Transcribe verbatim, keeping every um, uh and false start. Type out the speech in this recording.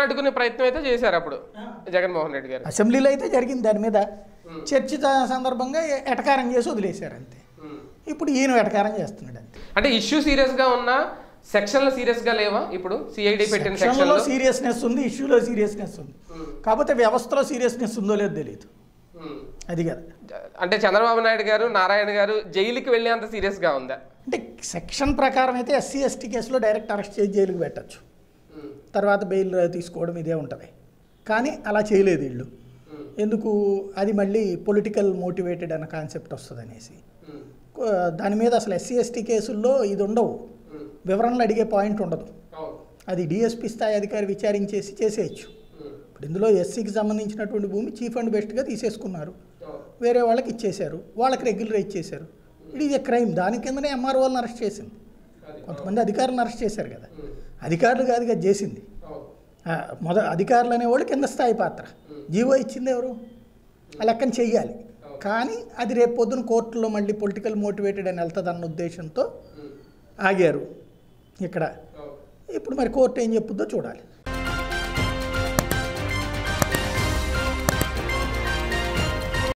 చర్చలు అడ్డుకునే ప్రయత్నం అయితే చేశారు అప్పుడు జగన్మోహన్ రెడ్డి గారు. అసెంబ్లీలో అయితే జరిగింది, దాని మీద చర్చ సందర్భంగా ఎటకారం చేసి వదిలేశారు అంతే. ఇప్పుడు ఈయన ఎటకారం చేస్తున్నాడు అంతే. అంటే ఇష్యూ సీరియస్గా ఉన్నా సెక్షన్లో సీరియస్గా లేవా? ఇప్పుడు సిఐడి పెట్టిన సెక్షన్లో సీరియస్నెస్ ఉంది, ఇష్యూలో సీరియస్నెస్ ఉంది, కాకపోతే వ్యవస్థలో సీరియస్నెస్ ఉందో లేదో తెలియదు. అది కదా అంటే చంద్రబాబు నాయుడు గారు నారాయణ గారు జైలుకి వెళ్ళేంత సీరియస్గా ఉందా? అంటే సెక్షన్ ప్రకారం అయితే ఎస్సీ ఎస్టీ కేసులో డైరెక్ట్ అరెస్ట్ చేసి జైలుకి పెట్టచ్చు, తర్వాత బెయిల్ తీసుకోవడం ఇదే ఉంటుంది. కానీ అలా చేయలేదు వీళ్ళు. ఎందుకు? అది మళ్ళీ పొలిటికల్ మోటివేటెడ్ అన్న కాన్సెప్ట్ వస్తుంది అనేసి. దాని మీద అసలు ఎస్సీ ఎస్టీ కేసుల్లో ఇది ఉండవు, వివరణలు అడిగే పాయింట్ ఉండదు. అది డిఎస్పీ స్థాయి అధికారి విచారించేసి చేసేయచ్చు. ఇప్పుడు ఇందులో ఎస్సీకి సంబంధించినటువంటి భూమి చీఫ్ అండ్ బెస్ట్గా తీసేసుకున్నారు, వేరే వాళ్ళకి ఇచ్చేశారు, వాళ్ళకి రెగ్యులర్ ఇచ్చేశారు. ఇది ఇదే క్రైమ్. దాని కిందనే ఎంఆర్ఓలను అరెస్ట్ చేసింది, కొంతమంది అధికారులను అరెస్ట్ చేశారు కదా. అధికారులు కాదు కదా చేసింది, మొద అధికారులు అనేవాళ్ళు కింద స్థాయి పాత్ర. జీవో ఇచ్చింది ఎవరు? ఆ లెక్కన చెయ్యాలి. కానీ అది రేపు పొద్దున కోర్టులో మళ్ళీ పొలిటికల్ మోటివేటెడ్ అని వెళ్తుంది అన్న ఉద్దేశంతో ఆగారు ఇక్కడ. ఇప్పుడు మరి కోర్టు ఏం చెప్పుద్దో చూడాలి.